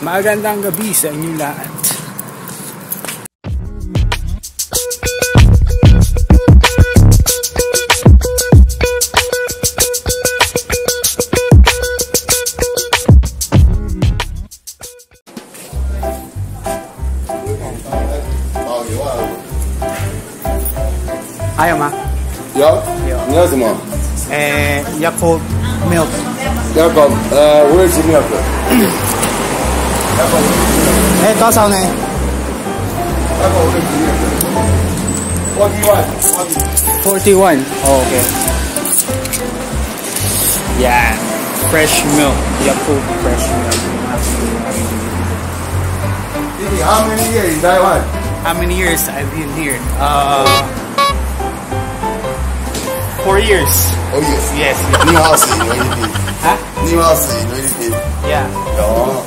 Magandang gabi sa inyo lahat. Ayaw ma? 有，你要什么？ Yakult milk. Yakult，我也是 milk。 多少呢？ Yakult 我也是 milk。41。 41. Oh, okay. Yeah, fresh milk. Yakult fresh milk. Didi, how many years in Taiwan? How many years I've been here? 4 years. Oh yes. Yes. New house in Taiwan. Huh? New house in Taiwan. Yeah. Oh.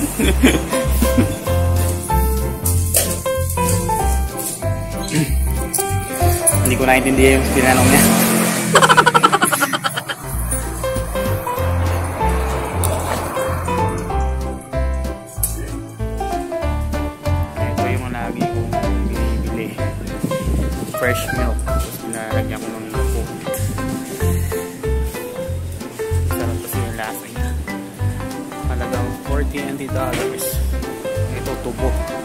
Hindi ko naintindihan yung tinanong niya. Ito yung lagi kong binibili. Fresh milk. Tapos pinalagyan ko ng Yakult. Sarap kasi yung lasa niya. Halagang $40. Ito tubo.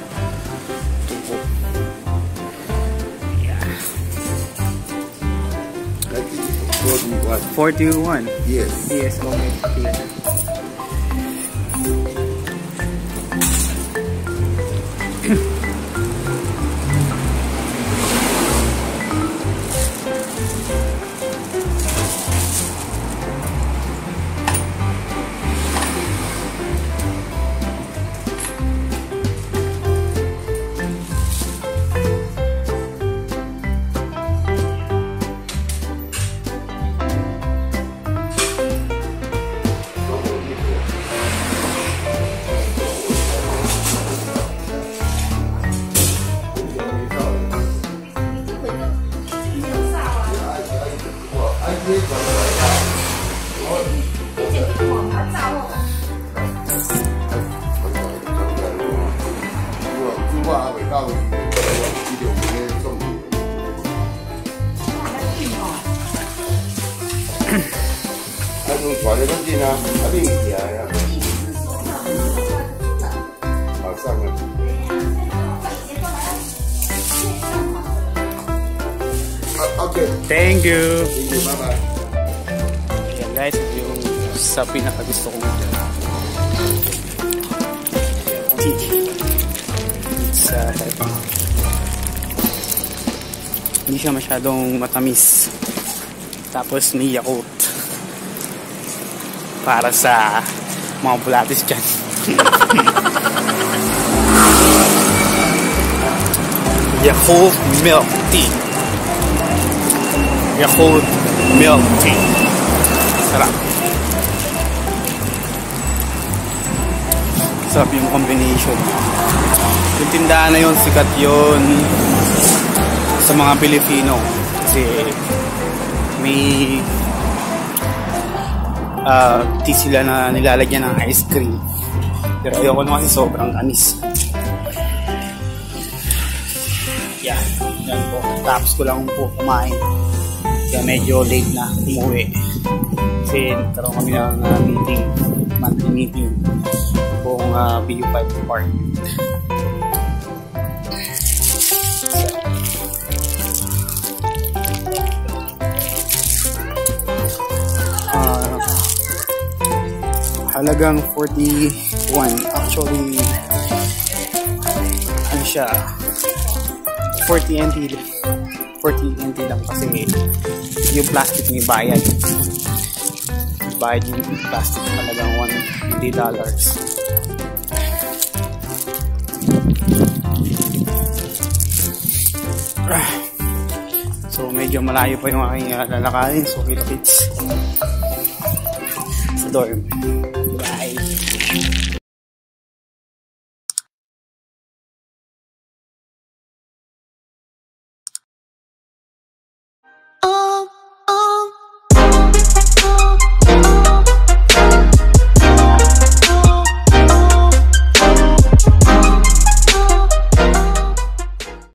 41. Yes. Yes, okay. Here. Okay. Thank you. Thank you. Bye-bye. Ayan guys, yung sa pinakagusto kong tea. Sa Taiwan. Hindi siya masyadong matamis. Tapos may Yakult. Para sa mga bulatis dyan. Yakult milk tea. Yakult milk tea. Sarap. Sarap yung combination. Yung tindahan na yun, sikat yun sa mga Pilipino. Kasi may tea sila na nilalagyan ng ice cream. Pero ayoko naman kasi sobrang anis. Yan. Yan po. Tapos ko lang po kumain. Kaya medyo late na umuwi. Kasi nagkaroon kami ng meeting. Monthly meeting. Kung BU5 department. Halagang 41. Actually, ano siya, 40 NT. 40 NT lang kasi yung plastic may bayad. Bayad yung plastic, halagang $1. So medyo malayo pa yung aking lalakarin. So kita-kits sa dorm.